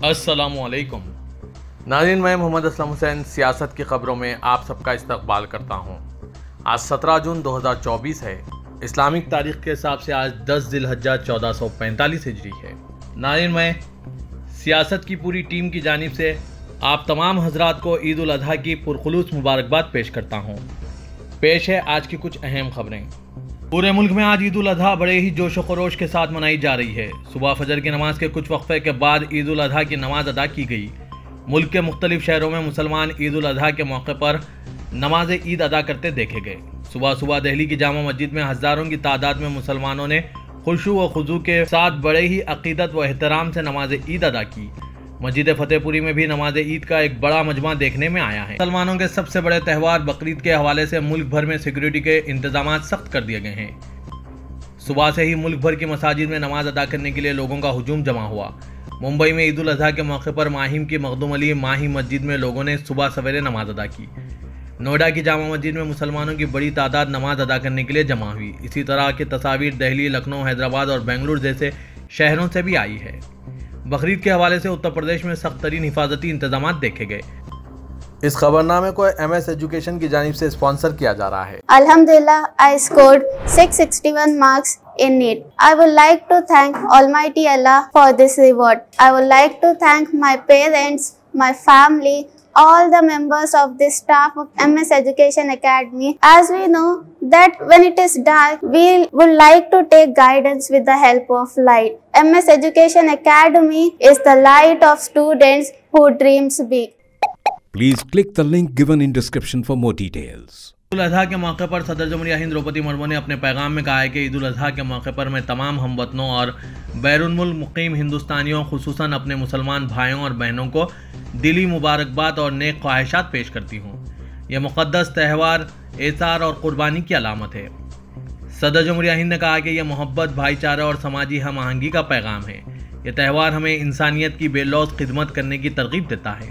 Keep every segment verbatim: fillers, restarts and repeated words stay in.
अस्सलामुअलैकुम नाज़रीन, मैं मोहम्मद असलम हुसैन सियासत की खबरों में आप सबका इस्तकबाल करता हूँ। आज सत्रह जून दो हज़ार चौबीस है। इस्लामिक तारीख के हिसाब से आज दस ज़िलहज्जा चौदह सौ पैंतालीस हिजरी है। नाज़रीन, मैं सियासत की पूरी टीम की जानिब से आप तमाम हजरात को ईद उल अज़हा की पुरखुलूस मुबारकबाद पेश करता हूँ। पेश है आज की कुछ अहम खबरें। पूरे मुल्क में आज ईद उल अज़हा बड़े ही जोश व खरोश के साथ मनाई जा रही है। सुबह फजर की नमाज के कुछ वक्फे के बाद ईद उल अज़हा की नमाज अदा की गई। मुल्क के मुख्तलिफ शहरों में मुसलमान ईद उल अज़हा के मौके पर नमाज ईद अदा करते देखे गए। सुबह सुबह दिल्ली की जामा मस्जिद में हज़ारों की तादाद में मुसलमानों ने खुशू व खुजू के साथ बड़े ही अकीदत व एहतराम से नमाज ईद अदा की। मस्जिद फतेहपुरी में भी नमाज ईद का एक बड़ा मजमा देखने में आया है। मुसलमानों के सबसे बड़े त्यौहार बकरीद के हवाले से मुल्क भर में सिक्योरिटी के इंतजाम सख्त कर दिए गए हैं। सुबह से ही मुल्क भर की मसाजिद में नमाज अदा करने के लिए लोगों का हुजूम जमा हुआ। मुंबई में ईद उल अज़हा के मौके पर माहिम की मखदूम अली माही मस्जिद में लोगों ने सुबह सवेरे नमाज अदा की। नोएडा की जामा मस्जिद में मुसलमानों की बड़ी तादाद नमाज अदा करने के लिए जमा हुई। इसी तरह की तस्वीर दिल्ली, लखनऊ, हैदराबाद और बेंगलुरु जैसे शहरों से भी आई है। बकरीद के हवाले से उत्तर प्रदेश में सख्त तरीन हिफाजती इंतजाम देखे गए। इस खबरनामे को एम एस एजुकेशन की जानिब से स्पॉन्सर किया जा रहा है। Alhamdulillah, I scored six hundred sixty-one marks in NEET. I would like to thank Almighty Allah for this reward. I would like to thank my parents, my family, all the members of the staff of M S Education Academy. As we know that when it is dark, we would like to take guidance with the help of light. M S Education Academy is the light of students who dreams big. Please click the link given in description for more details. Eid ul Azha के मौके पर सदर जमहूरिया हिंद द्रौपदी मुर्मू ने अपने पैगाम में कहा है कि ईद उल अज़हा के मौके पर मैं तमाम हमवतनों और बैरून मुल्क मुकीम हिंदुस्तानियों, खुसूसन अपने मुसलमान भाइयों और बहनों को दिली मुबारकबाद और नेक ख्वाहिशात पेश करती हूँ। यह मुक़द्दस त्यौहार एसार और कुर्बानी की अलामत है। सदर जमहूरिया हिंद ने कहा कि यह मोहब्बत, भाईचारा और समाजी हम आहंगी का पैगाम है। यह त्यौहार हमें इंसानियत की बेलौस खिदमत करने की तरगीब देता है।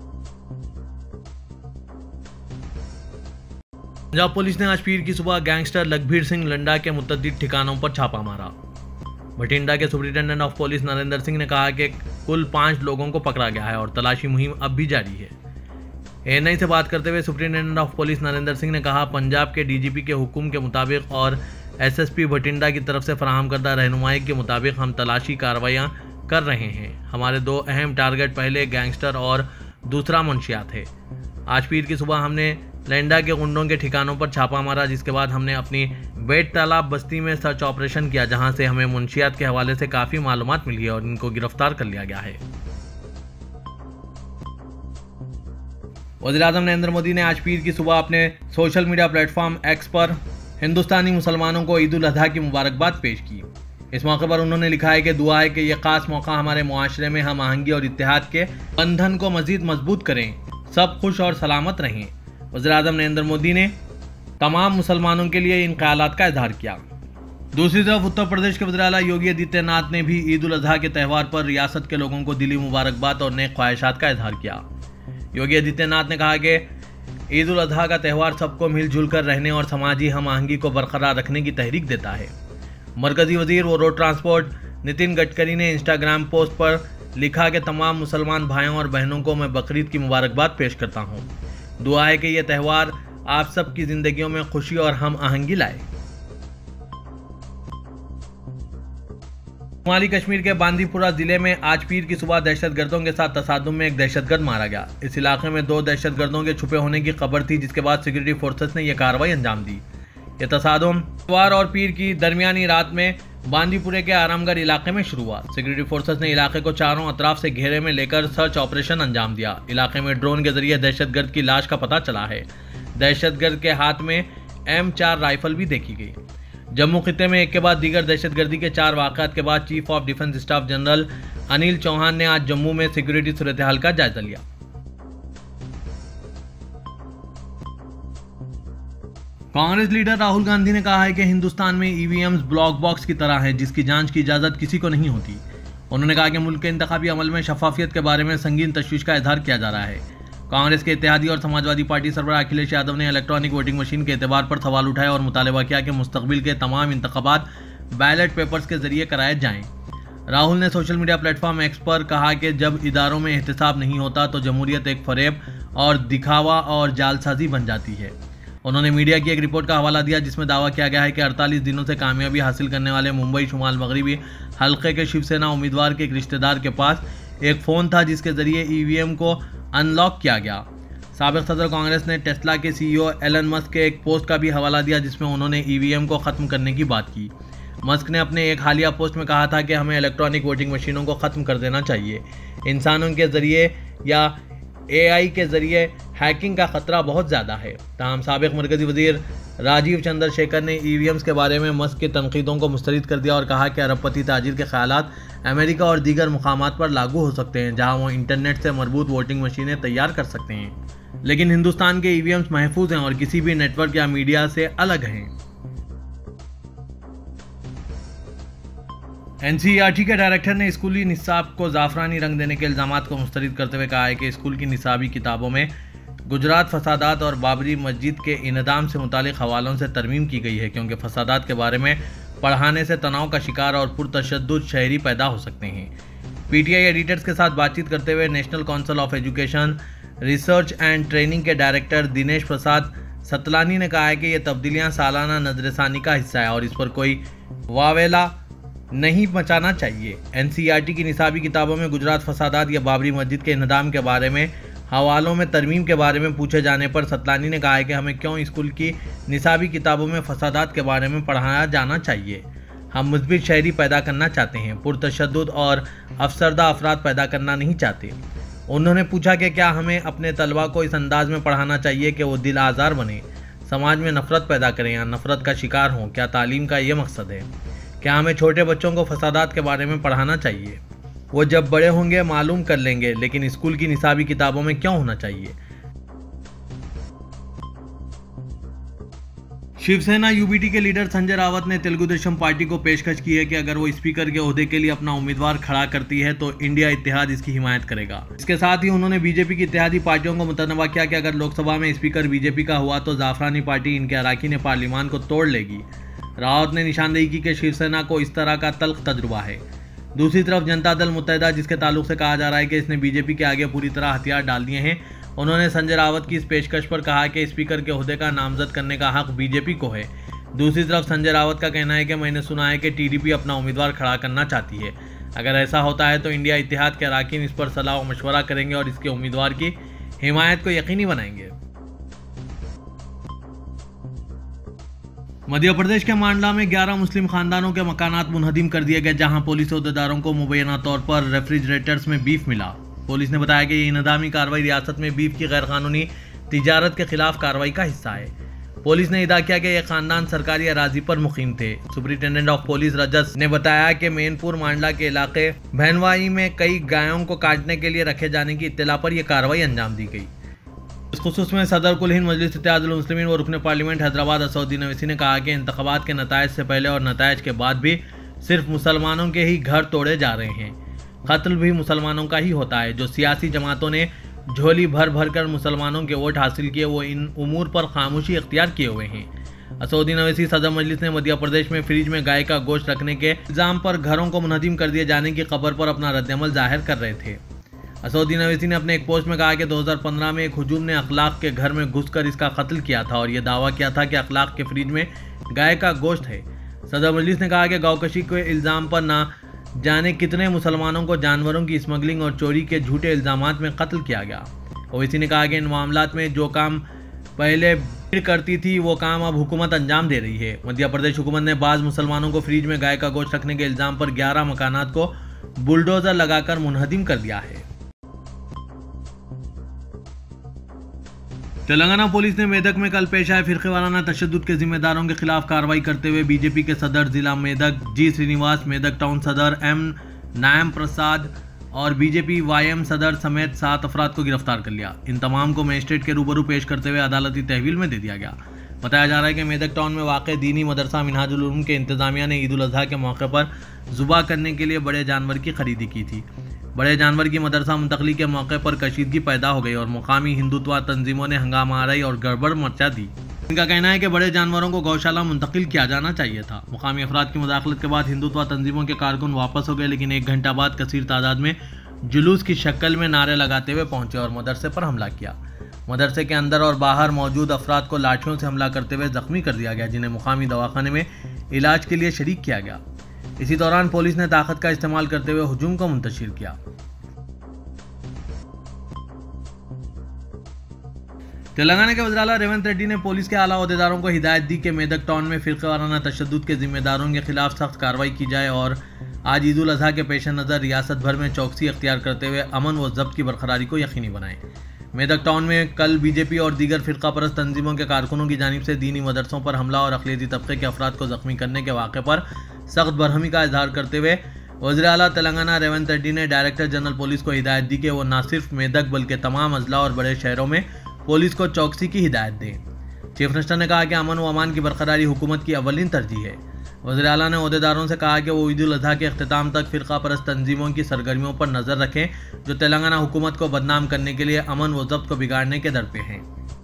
पंजाब पुलिस ने आज पीर की सुबह गैंगस्टर लखबीर सिंह लंडा के मुतअद्दिद ठिकानों पर छापा मारा। भटिंडा के superintendent of police Narendra Singh ने कहा कि कुल पाँच लोगों को पकड़ा गया है और तलाशी मुहिम अब भी जारी है। एन आई से बात करते हुए superintendent of police Narendra Singh ने कहा, पंजाब के डीजीपी के हुक्म के मुताबिक और एसएसपी भटिंडा की तरफ से फराहम करदा रहनुमाई के मुताबिक हम तलाशी कार्रवाइयाँ कर रहे हैं। हमारे दो अहम टारगेट, पहले गैंगस्टर और दूसरा मुंशियात है। आज पीर की सुबह हमने लैंडा के गुंडों के ठिकानों पर छापा मारा, जिसके बाद हमने अपनी बेट तालाब बस्ती में सर्च ऑपरेशन किया, जहां से हमें मुंशियात के हवाले से काफ़ी मालूमात मिली है और इनको गिरफ्तार कर लिया गया है। वज़ीर-ए-आज़म नरेंद्र मोदी ने आज पीर की सुबह अपने सोशल मीडिया प्लेटफॉर्म एक्स पर हिंदुस्तानी मुसलमानों को ईद उल अज़हा की मुबारकबाद पेश की। इस मौके पर उन्होंने लिखा है कि दुआ है कि यह खास मौका हमारे मुआशरे में हम आहंगी और इत्तेहाद के बंधन को मजीद मजबूत करें, सब खुश और सलामत रहें। वज़ीर-ए-आज़म नरेंद्र मोदी ने तमाम मुसलमानों के लिए इन ख्यालात का इजहार किया। दूसरी तरफ उत्तर प्रदेश के वज़ीर आला योगी आदित्यनाथ ने भी ईद उल अज़हा के त्यौहार पर रियासत के लोगों को दिली मुबारकबाद और नेक ख्वाहिशात का इजहार किया। योगी आदित्यनाथ ने कहा कि ईद उल अज़हा का त्यौहार सबको मिलजुल कर रहने और समाजी हम आहंगी को बरकरार रखने की तहरीक देता है। मरकजी वजीर व रोड ट्रांसपोर्ट नितिन गडकरी ने इंस्टाग्राम पोस्ट पर लिखा कि तमाम मुसलमान भाइयों और बहनों को मैं बकरीद की मुबारकबाद पेश करता हूँ। दुआ है कि यह त्यौहार आप सब की जिंदगियों में खुशी और हम आहंगी लाए। शुमाली कश्मीर के बांदीपुरा जिले में आज पीर की सुबह दहशतगर्दों के साथ तसादुम में एक दहशतगर्द मारा गया। इस इलाके में दो दहशतगर्दों के छुपे होने की खबर थी, जिसके बाद सिक्योरिटी फोर्सेस ने यह कार्रवाई अंजाम दी। यह तसादुम इतवार और पीर की दरमियानी रात में बांदीपुरे के आरामगढ़ इलाके में शुरू हुआ। सिक्योरिटी फोर्सेस ने इलाके को चारों अतराफ से घेरे में लेकर सर्च ऑपरेशन अंजाम दिया। इलाके में ड्रोन के जरिए दहशतगर्द की लाश का पता चला है। दहशतगर्द के हाथ में एम चार राइफल भी देखी गई। जम्मू खित्ते में एक के बाद दीगर दहशतगर्दी के चार वाक़यात के बाद chief of defence staff general Anil Chauhan ने आज जम्मू में सिक्योरिटी सूरत हाल का जायजा लिया। कांग्रेस लीडर राहुल गांधी ने कहा है कि हिंदुस्तान में ईवीएम्स ब्लॉक बॉक्स की तरह हैं, जिसकी जांच की इजाजत किसी को नहीं होती। उन्होंने कहा कि मुल्क के इंतखाबी अमल में शफाफियत के बारे में संगीन तशवीश का इजहार किया जा रहा है। कांग्रेस के इत्तेहादी और समाजवादी पार्टी सरबराह अखिलेश यादव ने इलेक्ट्रॉनिक वोटिंग मशीन के एतबार पर सवाल उठाया और मुतालबा किया कि मुस्तकबिल के तमाम इंतखाबात बैलेट पेपर्स के जरिए कराए जाएं। राहुल ने सोशल मीडिया प्लेटफॉर्म एक्स पर कहा कि जब इदारों में एहतसाब नहीं होता तो जमहूरियत एक फरेब और दिखावा और जालसाजी बन जाती है। उन्होंने मीडिया की एक रिपोर्ट का हवाला दिया जिसमें दावा किया गया है कि अड़तालीस दिनों से कामयाबी हासिल करने वाले मुंबई शुमाल मगरबी हल्के के शिवसेना उम्मीदवार के एक रिश्तेदार के पास एक फ़ोन था जिसके जरिए ईवीएम को अनलॉक किया गया। साबिक सदर कांग्रेस ने टेस्ला के सीईओ एलन मस्क के एक पोस्ट का भी हवाला दिया जिसमें उन्होंने ईवीएम को ख़त्म करने की बात की। मस्क ने अपने एक हालिया पोस्ट में कहा था कि हमें इलेक्ट्रॉनिक वोटिंग मशीनों को ख़त्म कर देना चाहिए। इंसानों के ज़रिए या एआई के ज़रिए हैकिंग का ख़तरा बहुत ज़्यादा है। ताहम साबिक मरकज़ी वज़ीर राजीव चंद्रशेखर ने ईवीएम्स के बारे में मस्क की तनकीदों को मुस्तरद कर दिया और कहा कि अरबपति ताजिर के ख्यालात अमेरिका और दीगर मुकामात पर लागू हो सकते हैं जहां वो इंटरनेट से मरबूत वोटिंग मशीनें तैयार कर सकते हैं, लेकिन हिंदुस्तान के ईवीएम्स महफूज हैं और किसी भी नेटवर्क या मीडिया से अलग हैं। एनसीईआरटी के डायरेक्टर ने स्कूली निसाब को जाफरानी रंग देने के इल्जामात को मुस्तरद करते हुए कहा है कि स्कूल की निसाबी किताबों में गुजरात फसादात और बाबरी मस्जिद के इनदाम से मुतालिक हवालों से तरमीम की गई है क्योंकि फसादात के बारे में पढ़ाने से तनाव का शिकार और पुरतशद्दुद शहरी पैदा हो सकते हैं। पीटीआई एडिटर्स के साथ बातचीत करते हुए national council of education research and training के डायरेक्टर दिनेश प्रसाद सतलानी ने कहा है कि ये तब्दीलियाँ सालाना नजरसानी का हिस्सा है और इस पर कोई वावेला नहीं मचाना चाहिए। एनसीईआरटी की निसाबी किताबों में गुजरात फसादात या बाबरी मस्जिद के इनदाम के बारे में हवालों में तरमीम के बारे में पूछे जाने पर सतलानी ने कहा है कि हमें क्यों स्कूल की निसाबी किताबों में फसादात के बारे में पढ़ाया जाना चाहिए। हम मुस्बित शहरी पैदा करना चाहते हैं, पुरतशद्दुद और अफसरदा अफराद पैदा करना नहीं चाहते। उन्होंने पूछा कि क्या हमें अपने तलबा को इस अंदाज में पढ़ाना चाहिए कि वो दिल आज़ार बने, समाज में नफ़रत पैदा करें या नफ़रत का शिकार हों। क्या तालीम का ये मकसद है? क्या हमें छोटे बच्चों को फसादात के बारे में पढ़ाना चाहिए? वो जब बड़े होंगे मालूम कर लेंगे, लेकिन स्कूल की निसाबी किताबों में क्यों होना चाहिए? शिवसेना यूबीटी के लीडर संजय रावत ने तेलुगु देशम पार्टी को पेशकश की है कि अगर वो स्पीकर के ओहदे के लिए अपना उम्मीदवार खड़ा करती है तो इंडिया इत्तेहाद इसकी हिमायत करेगा। इसके साथ ही उन्होंने बीजेपी की इत्तेहादी पार्टियों को मुतनवा किया कि अगर लोकसभा में स्पीकर बीजेपी का हुआ तो जाफरानी पार्टी इनके अराकीन पार्लिमान को तोड़ लेगी। रावत ने निशानदेही की कि शिवसेना को इस तरह का तल्ख तजुर्बा है। दूसरी तरफ जनता दल मुत्तहिदा जिसके ताल्लुक से कहा जा रहा है कि इसने बीजेपी के आगे पूरी तरह हथियार डाल दिए हैं, उन्होंने संजय रावत की इस पेशकश पर कहा कि स्पीकर के ओहदे का नामजद करने का हक बीजेपी को है। दूसरी तरफ संजय रावत का कहना है कि मैंने सुना है कि टीडीपी अपना उम्मीदवार खड़ा करना चाहती है। अगर ऐसा होता है तो इंडिया इत्तेहाद के अराकीन इस पर सलाह व मशवरा करेंगे और इसके उम्मीदवार की हिमायत को यकीनी बनाएंगे। मध्य प्रदेश के मांडला में ग्यारह मुस्लिम खानदानों के मकानात मुनहदिम कर दिए गए जहां पुलिस अहदेदारों को मुबैना तौर पर रेफ्रिजरेटर्स में बीफ मिला। पुलिस ने बताया कि ये इनदामी कार्रवाई रियासत में बीफ की गैरकानूनी तिजारत के खिलाफ कार्रवाई का हिस्सा है। पुलिस ने इदा किया कि यह खानदान सरकारी अराजी पर मुकीम थे। सुपरिटेंडेंट ऑफ पुलिस रजत ने बताया कि मैनपुर मांडला के इलाके भैनवाई में कई गायों को काटने के लिए रखे जाने की इत्तला पर यह कार्रवाई अंजाम दी गई। इस खुसूस में सदर कुल हिंद मजलिस इत्तेहादुल मुस्लिमीन व रुकन पार्लियामेंट हैदराबाद असदुद्दीन अवैसी ने कहा कि इंतखाबात के नतायज से पहले और नतायज के बाद भी सिर्फ मुसलमानों के ही घर तोड़े जा रहे हैं। कत्ल भी मुसलमानों का ही होता है। जो सियासी जमातों ने झोली भर भर कर मुसलमानों के वोट हासिल किए वो इन उमूर पर खामोशी इख्तियार किए हुए हैं। असदुद्दीन अवैसी सदर मजलिस ने मध्य प्रदेश में फ्रिज में गाय का गोश्त रखने के इल्ज़ाम पर घरों को मुनहदिम कर दिए जाने की खबर पर अपना रद्दअमल जाहिर कर रहे थे। असदुद्दीन अवैसी ने अपने एक पोस्ट में कहा कि दो हज़ार पंद्रह में एक हुजूम ने अखलाक के घर में घुसकर इसका कत्ल किया था और यह दावा किया था कि अखलाक के फ्रिज में गाय का गोश्त है। सदर मजलिस ने कहा कि गौकशी के इल्ज़ाम पर ना जाने कितने मुसलमानों को जानवरों की स्मगलिंग और चोरी के झूठे इल्ज़ामात में कत्ल किया गया। ओवैसी ने कहा कि इन मामलात में जो काम पहले भीड़ करती थी वो काम अब हुकूमत अंजाम दे रही है। मध्य प्रदेश हुकूमत ने बाज़ मुसलमानों को फ्रिज में गाय का गोश्त रखने के इल्ज़ाम पर ग्यारह मकानात को बुलडोज़र लगाकर मुनहदिम कर दिया है। तेलंगाना पुलिस ने मेदक में कल पेश आए फिरके वाराना तशद्दुद के जिम्मेदारों के खिलाफ कार्रवाई करते हुए बीजेपी के सदर जिला मेदक जी श्रीनिवास, मेदक टाउन सदर एम नायम प्रसाद और बीजेपी वाईएम सदर समेत सात अफराद को गिरफ्तार कर लिया। इन तमाम को मजिस्ट्रेट के रूबरू पेश करते हुए अदालती तहवील में दे दिया गया। बताया जा रहा है कि मेदक टाउन में वाक़ दीनी मदरसा मिनहाजुल उलूम के इंतजामिया ने ईद उल अज़हा के मौके पर ज़ुबा करने के लिए बड़े जानवर की खरीदी की थी। बड़े जानवर की मदरसा मुंतकली के मौके पर कशीदगी पैदा हो गई और मुकामी हिंदुत्व तंजीमों ने हंगामा आराई और गड़बड़ मचा दी। इनका कहना है कि बड़े जानवरों को गौशाला मुंतकिल किया जाना चाहिए था। मुकामी अफराद की मुदाखलत के बाद हिंदुत्व तंजीमों के कारकुन वापस हो गए, लेकिन एक घंटा बाद कसीर तादाद में जुलूस की शक्ल में नारे लगाते हुए पहुंचे और मदरसे पर हमला किया। मदरसे के अंदर और बाहर मौजूद अफराद को लाठियों से हमला करते हुए जख्मी कर दिया गया, जिन्हें मुकामी दवाखाने में इलाज के लिए शरीक किया गया। इसी दौरान पुलिस ने ताकत का इस्तेमाल करते हुए हुजूम को मुंतशिर किया। तेलंगाना के वज़ीर आला रेवंत रेड्डी ने पुलिस के आला अहदेदारों को हिदायत दी कि मेदक टाउन में फ़िरक़ावाराना तशद्दुद के जिम्मेदारों के खिलाफ सख्त कार्रवाई की जाए और आज ईद उल अज़हा के पेश नज़र रियासत भर में चौकसी अख्तियार करते हुए अमन व ज़ब्त की बरकरारी को यकीनी बनाएं। मेदक टाउन में कल बीजेपी और दीगर फ़िरक़ा परस्त तंजीमों के कारकुनों की जानिब से दीनी मदरसों पर हमला और अक़लियती तबके के अफराद को ज़ख्मी करने के वाक़े पर सख्त बरहमी का इजहार करते हुए वज़ीर आला तेलंगाना रेवंत रेड्डी ने डायरेक्टर जनरल पुलिस को हिदायत दी कि वो न सिर्फ मेदक बल्कि तमाम अजला और बड़े शहरों में पुलिस को चौकसी की हिदायत दें। चीफ मिनिस्टर ने कहा कि अमन व अमान की बरकरारी हुकूमत की अव्वलीन तरजीह है। वज़ीर आला ने अहदेदारों से कहा कि वो ईद उल अज़हा के अख्तिताम तक फ़िरक़ा परस्त तंजीमों की सरगर्मियों पर नज़र रखें, जो तेलंगाना हुकूमत को बदनाम करने के लिए अमन व ज़ब्त को बिगाड़ने के दर पे हैं।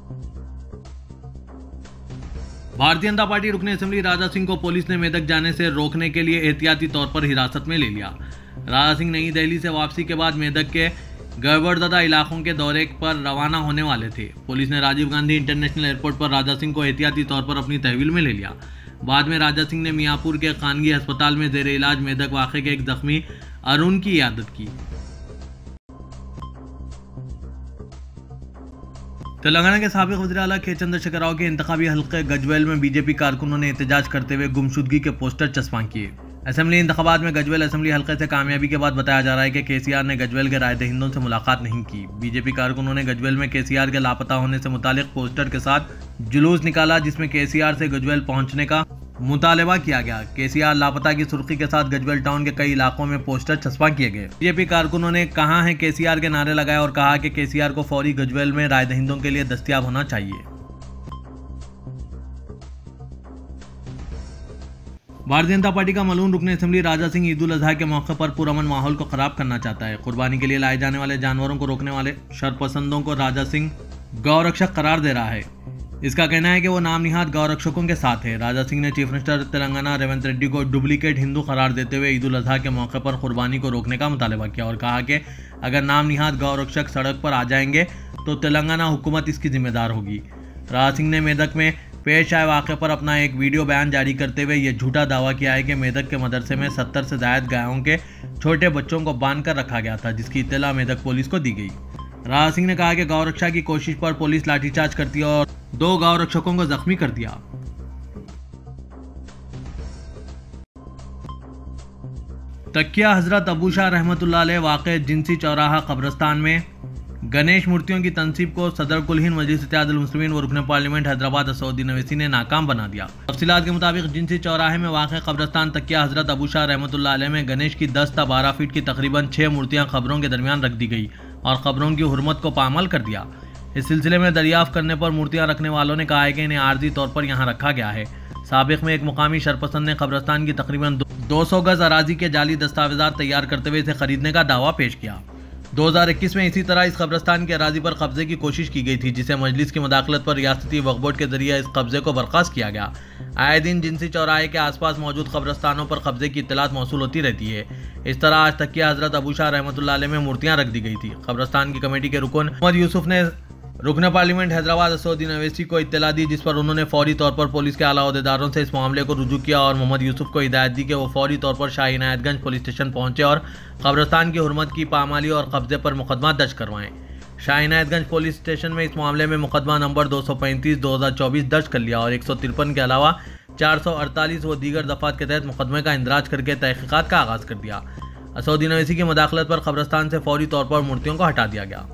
भारतीय जनता पार्टी रुकने असेंबली राजा सिंह को पुलिस ने मेदक जाने से रोकने के लिए एहतियाती तौर पर हिरासत में ले लिया। राजा सिंह नई दिल्ली से वापसी के बाद मेदक के गड़बड़ज़दा इलाकों के दौरे पर रवाना होने वाले थे। पुलिस ने राजीव गांधी इंटरनेशनल एयरपोर्ट पर राजा सिंह को एहतियाती तौर पर अपनी तहवील में ले लिया। बाद में राजा सिंह ने मियाँपुर के खानगी अस्पताल में ज़ेर इलाज मेदक वाक़े के एक जख्मी अरुण की इयादत की। तेलंगाना के साबिक़ वज़ीर आला के चंद्रशेखर राव के इंतखाबी हल्के गजवेल में बीजेपी कारकुनों ने एहतजाज करते हुए गुमशुदगी के पोस्टर चस्पां किए। असेंबली इंतखाबात में गजवेल असेंबली हल्के से कामयाबी के बाद बताया जा रहा है कि केसीआर ने गजवेल के रायदहिंदों से मुलाकात नहीं की। बीजेपी कारकुनों ने गजवेल में केसीआर के लापता होने से मुतालिक पोस्टर के साथ जुलूस निकाला, जिसमें केसीआर से गजवेल पहुंचने का मुतालबा किया गया। केसीआर लापता की सुर्खी के साथ गजवेल टाउन के कई इलाकों में पोस्टर छपा किए गए। बीजेपी कारकुनों ने कहाँ है केसीआर के नारे लगाए और कहा कि केसीआर को फौरी गजवेल में रायदहिंदों के लिए दस्तयाब होना चाहिए। भारतीय जनता पार्टी का मलून रुकने असेंबली राजा सिंह ईद उल अज़हा के मौके पर पुरअमन माहौल को खराब करना चाहता है। कुर्बानी के लिए लाए जाने वाले जानवरों को रोकने वाले शरपसंदों को राजा सिंह गौरक्षक करार दे रहा है। इसका कहना है कि वो नाम निहाद गौरक्षकों के साथ है। राजा सिंह ने चीफ मिनिस्टर तेलंगाना रेवंत रेड्डी को डुप्लीकेट हिंदू करार देते हुए ईद उल अज़हा के मौके पर कुर्बानी को रोकने का मुतालबा किया और कहा कि अगर नाम निहाद गौरक्षक सड़क पर आ जाएंगे तो तेलंगाना हुकूमत इसकी जिम्मेदार होगी। राजा सिंह ने मेदक में पेश आए वाक़े पर अपना एक वीडियो बयान जारी करते हुए यह झूठा दावा किया है कि मेदक के मदरसे में सत्तर से ज़ायद गायों के छोटे बच्चों को बांध कर रखा गया था, जिसकी इत्तला मेदक पुलिस को दी गई। राजा सिंह ने कहा कि गौरक्षा की कोशिश पर पुलिस लाठीचार्ज करती है और दो गौरक्षकों को जख्मी कर दिया। तकिया हजरत अबू शाह रहमतुल्लाह अलैह वाक़े जिनसी चौराहा कब्रस्तान में गणेश मूर्तियों की तनसीब को सदर कुल हिंद मजलिस इत्तेहादुल मुस्लिमीन व रुकन पार्लियामेंट हैदराबाद असदुद्दीन अवैसी ने नाकाम बना दिया। तफसीलात के मुताबिक जिनसी चौराहे में वाक़ कब्रस्तान तकिया हजरत अबू शाह रहमतुल्लाह अलैह में गणेश की दस ता बारह फीट की तकरीबन छः मूर्तियाँ कब्रों के दरमियान रख दी गई और कब्रों की हुर्मत को पामाल कर दिया। इस सिलसिले में दरियाफ्त करने पर मूर्तियाँ रखने वालों ने कहा है कि इन्हें आर्जी तौर पर यहाँ रखा गया है। साबिक़ में एक मुकामी शरपसंद ने कब्रस्तान की तकरीबन दो सौ गज अराजी के जाली दस्तावेजात तैयार करते हुए इसे खरीदने का दावा पेश किया। दो हज़ार इक्कीस में इसी तरह इस कब्रस्तान के अराजी पर कब्जे की कोशिश की गई थी, जिसे मजलिस की मुदाखलत पर रियासती वक्फ बोर्ड के जरिए इस कब्जे को बर्खास्त किया गया। आए दिन जिनसी चौराहे के आसपास मौजूद कब्रस्तानों पर कब्जे की इत्तलात मौसूल होती रहती है। इस तरह आज तकिया हजरत अबू शाह रहमतुल्लाह अलैह में मूर्तियाँ रख दी गई थी। कब्रस्तान की कमेटी के रुकन मोहम्मद यूसुफ ने रुकन पार्लियामेंट हैदराबाद असदुद्दीन अवैसी को इत्तला दी, जिस पर उन्होंने फौरी तौर पर पुलिस के आला अहदेदारों से इस मामले को रुजू किया और मोहम्मद यूसुफ को हिदायत दी कि वो फौरी तौर पर शाह इनायतगंज पुलिस स्टेशन पहुंचे और कब्रस्तान की हुर्मत की पामाली और कब्जे पर मुकदमा दर्ज करवाएं। शाह इनायतगंज पुलिस स्टेशन में इस मामले में मुकदमा नंबर दो सौ पैंतीस दो हज़ार चौबीस दर्ज कर लिया और एक सौ तिरपन के अलावा चार सौ अड़तालीस व दीगर दफात के तहत मुकदमे का इंदराज करके तहकीकात का आगाज़ कर दिया। असदुद्दीन अवैसी की मुदाखलत पर कब्रस्तान से फौरी तौर पर मूर्तियों को हटा दिया गया।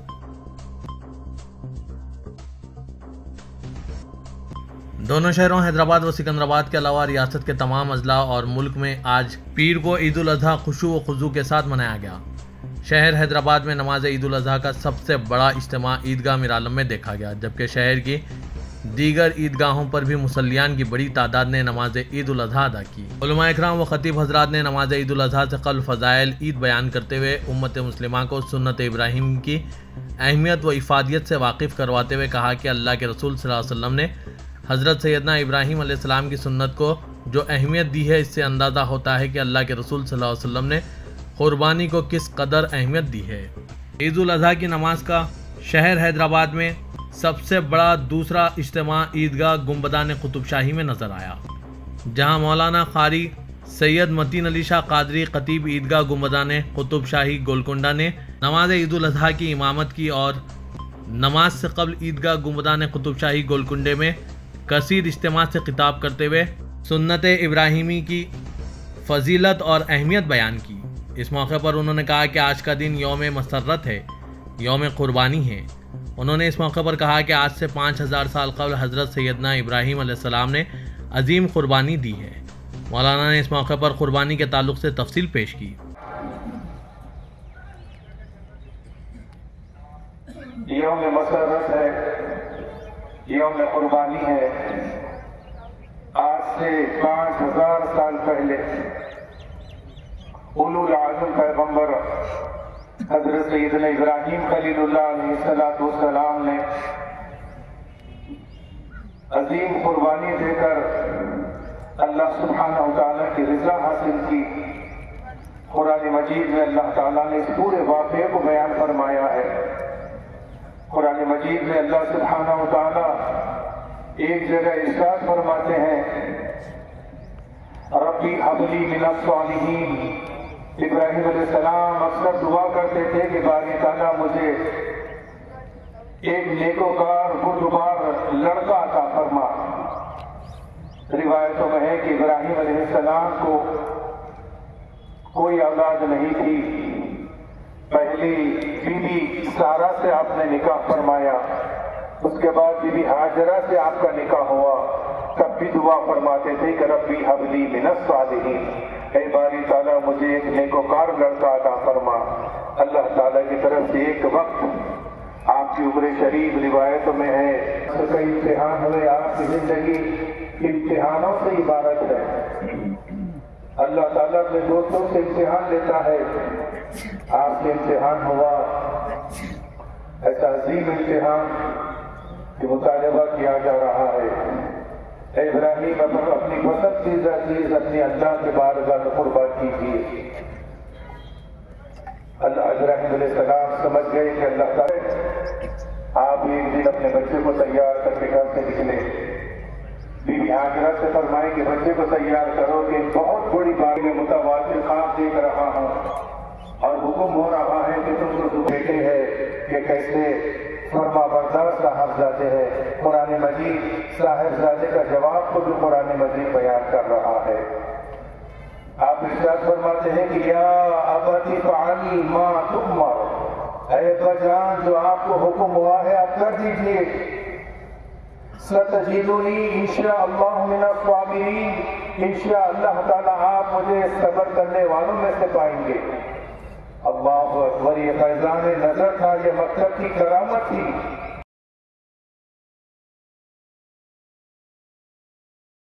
दोनों शहरों हैदराबाद व सिकंदराबाद के अलावा रियासत के तमाम अजला और मुल्क में आज पीर को ईद उल अज़हा खुशू व खुजू के साथ मनाया गया। शहर हैदराबाद में नमाज ईद उल अज़हा का सबसे बड़ा इज्तिमा ईदगाह मीरालम में देखा गया, जबकि शहर की दीगर ईदगाहों पर भी मुसल्लियान की बड़ी तादाद ने नमाज ईद उल अज़हा अदा की। उलमा इकराम व खतीब हजरात ने नमाज ईद उल अज़हा से कल फ़ज़ाइल ईद बयान करते हुए उम्मत मुस्लिमा को सुन्नत इब्राहिम की अहमियत व इफ़ादियत से वाकिफ़ करवाते हुए कहा कि अल्लाह के रसूल सल्लल्लाहु अलैहि वसल्लम ने हज़रत सैयदना इब्राहीम अलैहिस्सलाम की सुन्नत को जो अहमियत दी है, इससे अंदाज़ा होता है कि अल्लाह के रसूल सल्लल्लाहु अलैहि वसल्लम ने क़ुरबानी को किस कदर अहमियत दी है। ईद उल अज़हा की नमाज का शहर हैदराबाद में सबसे बड़ा दूसरा इज्तिमा ईदगाह गुंबदान कुतुब शाही में नज़र आया, जहां मौलाना कारी सैयद मतीन अली शाह कादरी खतीब ईदगाह गुंबदान कुतुब शाही गोलकुंडा ने नमाज ईद उल अज़हा की इमामत की और नमाज से कबल ईदगाह गुंबदान कुतुब शाही गोलकुंडे में कसीर इज्तिमा से खिताब करते हुए सुन्नत इब्राहिमी की फजीलत और अहमियत बयान की। इस मौके पर उन्होंने कहा कि आज का दिन यौम मसर्रत है, यौम कुर्बानी है। उन्होंने इस मौके पर कहा कि आज से पाँच हज़ार साल कबल हज़रत सैयदना इब्राहीम अलैहिस्सलाम ने अजीम कुर्बानी दी है। मौलाना ने इस मौके पर कुर्बानी के ताल्लुक से तफसील पेश की। यौम मसर्रत है, यौम कुर्बानी है। आज से पाँच हजार साल पहले उलुल आज़म पैगंबर हज़रत सैयदना इब्राहीम खलीलुल्लाह अलैहिस्सलातु वस्सलाम ने अजीम कुर्बानी देकर अल्लाह सुब्हानहु व तआला की रिज़ा हासिल की। कुरान मजीद में अल्लाह ताला ने इस पूरे वाक़े को बयान फरमाया है। कुरान मजीद में अल्लाह सुब्हानहु व तआला एक जगह इरशाद फरमाते हैं, रब्बी हबली मिनस सालिहीन। इब्राहीम अलैहिस्सलाम अक्सर दुआ करते थे कि बारी ताला मुझे एक नेकोकार खुदबार लड़का अता फरमा। रिवायतों में है कि इब्राहीम अलैहिस्सलाम को कोई औलाद नहीं थी। पहली बीबी सारा से आपने निकाह फरमाया, उसके बाद बीबी हाजरा से आपका निकाह हुआ। तब भी दुआ फरमाते थे कि रब्बी हबली मिनस सालिहीन, ऐ बारी ताला मुझे एक नेकोकार लड़का अता फरमा। अल्लाह ताला की तरफ से एक वक्त आपकी उम्र शरीफ रिवायतों में है तो कई इम्तिहान हुए। आपकी जिंदगी इम्तिहानों से इबारत है। अल्लाह ताला अपने दोस्तों से इम्तिहान लेता है। आपसे इम्तिहान हुआ, ऐसा अजीम इम्तिहान कि मुतालबा किया जा रहा है, ऐ इब्राहीम अपनी पसंदीदा चीज अपनी अल्लाह के बारगाह में कुर्बान कीजिए। अल्लाह इब्राहीम अलैहिस्सलाम समझ गए कि अल्लाह ताला आप एक दिन अपने बच्चे को तैयार करके घर से निकले। बीबी हाजरा से फरमाए कि बच्चे को तैयार करो कि बहुत बड़ी बात में मुतवातिर ख्वाब देख रहा हूँ और हुक्म हो रहा है कि तुमको जो बेटे हैं कि कैसे फरमा बरदार साहबजादे है। कुरान मजीद साहबजादे का जवाब को जो कुरान मजीद बयान कर रहा है। आप इरशाद फरमाते हैं कि या अबती फ़अल मा तुअमर, ऐ अब्बाजान जो आपको हुक्म हुआ है आप कर दीजिए। सतजीदुनी इंशाअल्लाह मिनस साबिरीन, इंशाअल्लाह ताला आप मुझे सब्र करने वालों में से पाएंगे। अल्लाह अकबर, ये फैज़ान नजर था, ये मकसद की करामत थी।